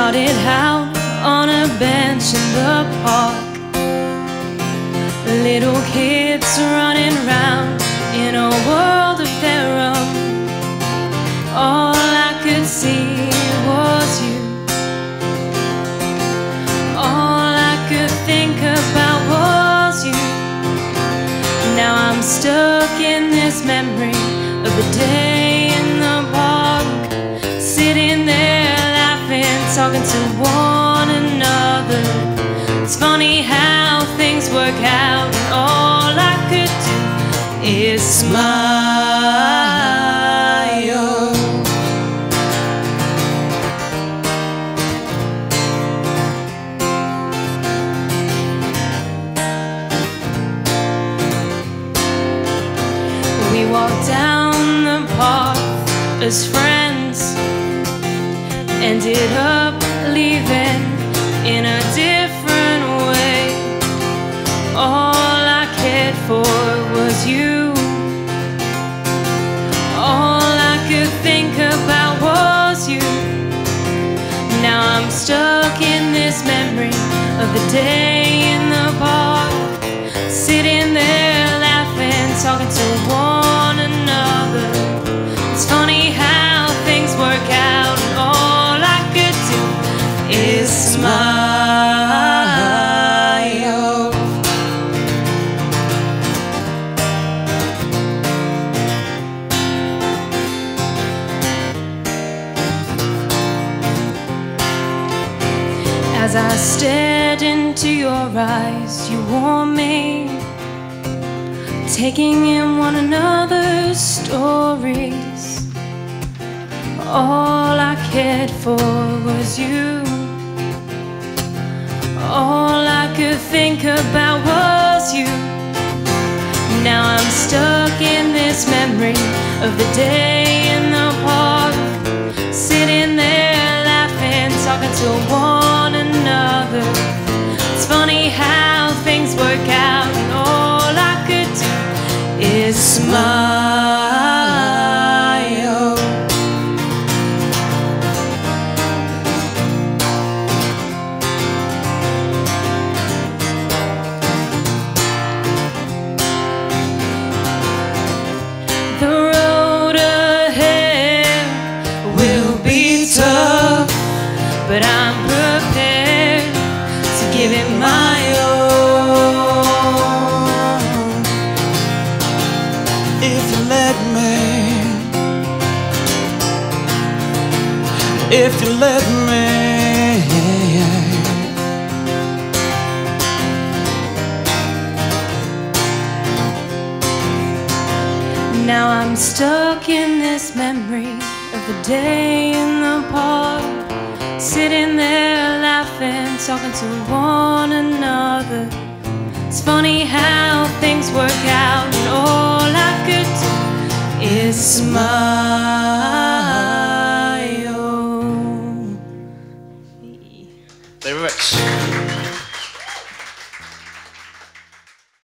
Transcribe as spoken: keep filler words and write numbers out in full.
started out on a bench in the park, little kids running round in a world of their own. All I could see was you. All I could think about was you. Now I'm stuck in this memory of the day in the park, sitting there laughing, talking to one another. It's funny how things work out, and all I could do is smile. We walked down the path as friends, ended up leaving in a different way. All I cared for was you. All I could think about was you. Now I'm stuck in this memory of the day in the park, sitting there laughing, talking to one another. It's funny how things work out, and all I could do is smile. As I stared into your eyes, you warmed me, taking in one another's stories. All I cared for was you. All I could think about was you. Now I'm stuck in this memory of the day in the park, sitting there laughing, talking to one another. It's funny how things work out, and all I could do is smile. The road ahead will be tough, but I'm prepared to give it my all. If you let me, if you let me, now I'm stuck in this memory of the day in the park, sitting there laughing, talking to one another. It's funny how things work out, and all I could do is smile.